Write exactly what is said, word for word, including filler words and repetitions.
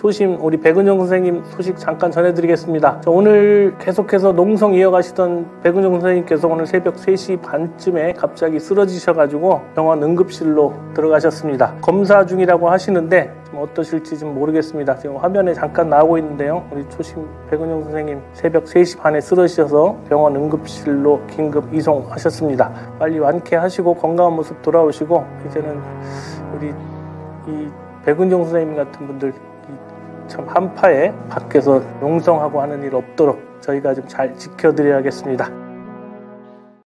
초심 우리 백은정 선생님 소식 잠깐 전해드리겠습니다. 오늘 계속해서 농성 이어가시던 백은정 선생님께서 오늘 새벽 세 시 반쯤에 갑자기 쓰러지셔가지고 병원 응급실로 들어가셨습니다. 검사 중이라고 하시는데 좀 어떠실지 좀 모르겠습니다. 지금 화면에 잠깐 나오고 있는데요. 우리 초심 백은정 선생님 새벽 세 시 반에 쓰러지셔서 병원 응급실로 긴급 이송하셨습니다. 빨리 완쾌하시고 건강한 모습 돌아오시고 이제는 우리 이 백은정 선생님 같은 분들 참 한파에 밖에서 농성하고 하는 일 없도록 저희가 좀 잘 지켜드려야겠습니다.